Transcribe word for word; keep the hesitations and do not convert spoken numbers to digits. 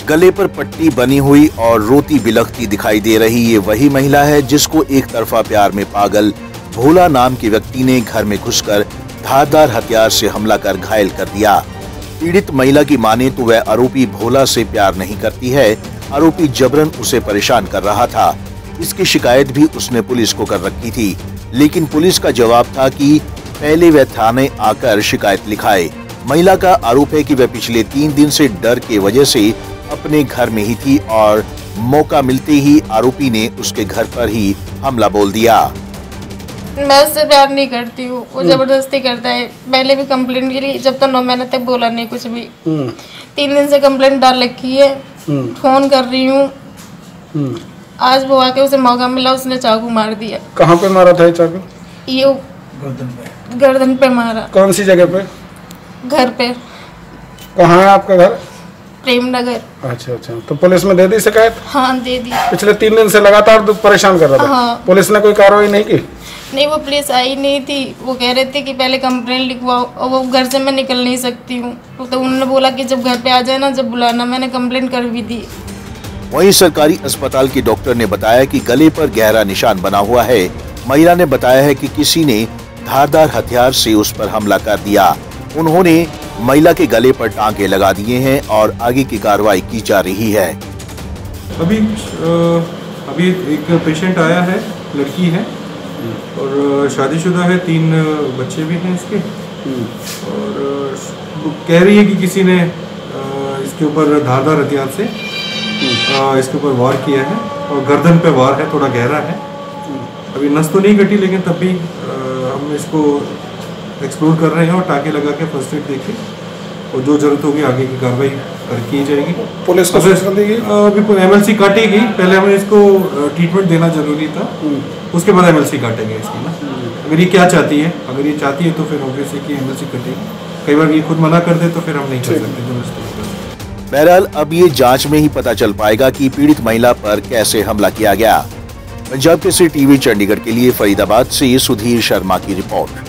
गले पर पट्टी बनी हुई और रोती बिलखती दिखाई दे रही ये वही महिला है जिसको एक तरफा प्यार में पागल भोला नाम के व्यक्ति ने घर में घुसकर धारदार हथियार से हमला कर घायल कर दिया। पीड़ित महिला की माने तो वह आरोपी भोला से प्यार नहीं करती है, आरोपी जबरन उसे परेशान कर रहा था। इसकी शिकायत भी उसने पुलिस को कर रखी थी, लेकिन पुलिस का जवाब था कि पहले वह थाने आकर शिकायत लिखाए। महिला का आरोप है कि वह पिछले तीन दिन से डर के वजह से अपने घर में ही थी और मौका मिलते ही आरोपी ने उसके घर पर ही हमला बोल दिया। मैं उससे प्यार नहीं करती हूँ, वो जबरदस्ती करता है। पहले भी कंप्लेंट के लिए जब तक नौ महीने तक बोला नहीं कुछ भी। तीन दिन से कंप्लेंट डाल रखी है, फोन कर रही हूँ। आज वो आके उसे मौका मिला, उसने चाकू मार दिया। कहाँ पे मारा था ये चाकू? ये गर्दन पे गर्दन पे मारा। कौन सी जगह पे? घर पे। कहाँ है आपका घर? प्रेम नगर। अच्छा अच्छा, तो पुलिस में दे दी शिकायत? हाँ दे दी। पिछले तीन दिन से लगातार परेशान कर रहा था। हाँ। पुलिस ने कोई कार्रवाई नहीं की? नहीं, वो पुलिस आई नहीं थी। वो कह रहे थे कि पहले कंप्लेंट लिखवाओ और वो घर से मैं निकल नहीं सकती हूँ, तो उन्होंने बोला कि जब घर पे आ जाए ना, जब बुलाना। मैंने कंप्लेंट कर भी दी। वहीं सरकारी अस्पताल के डॉक्टर ने बताया कि गले पर गहरा निशान बना हुआ है। महिला ने बताया है कि किसी ने धारदार हथियार से उस पर हमला कर दिया। उन्होंने महिला के गले पर टांके लगा दिए हैं और आगे की कार्रवाई की जा रही है। अभी अभी एक पेशेंट आया है, लड़की है और शादीशुदा है, तीन बच्चे भी हैं इसके। और कह रही है कि किसी ने इसके ऊपर धारदार हथियार से इसके ऊपर वार किया है और गर्दन पे वार है, थोड़ा गहरा है। अभी नस तो नहीं कटी, लेकिन तब भी हम इसको एक्सप्लोर कर रहे हैं और टाँके लगा के फर्स्ट एड देके और जो जरूरत होगी आगे की कार्रवाई कर की जाएगी। पुलिस को सूचना देगी? अभी एमएलसी काटेगी, पहले हमें इसको ट्रीटमेंट देना जरूरी था, उसके बाद एमएलसी काटेंगे इसकी ना। अगर ये क्या चाहती है, अगर ये चाहती है तो फिर ऑब्वियसली कि एमएलसी कटेगी। कई बार ये खुद मना कर दे तो फिर हम नहीं कर सकते। बहरहाल अब ये जांच में ही पता चल पाएगा कि पीड़ित महिला पर कैसे हमला किया गया। पंजाब केसरी टीवी चंडीगढ़ के लिए फरीदाबाद से सुधीर शर्मा की रिपोर्ट।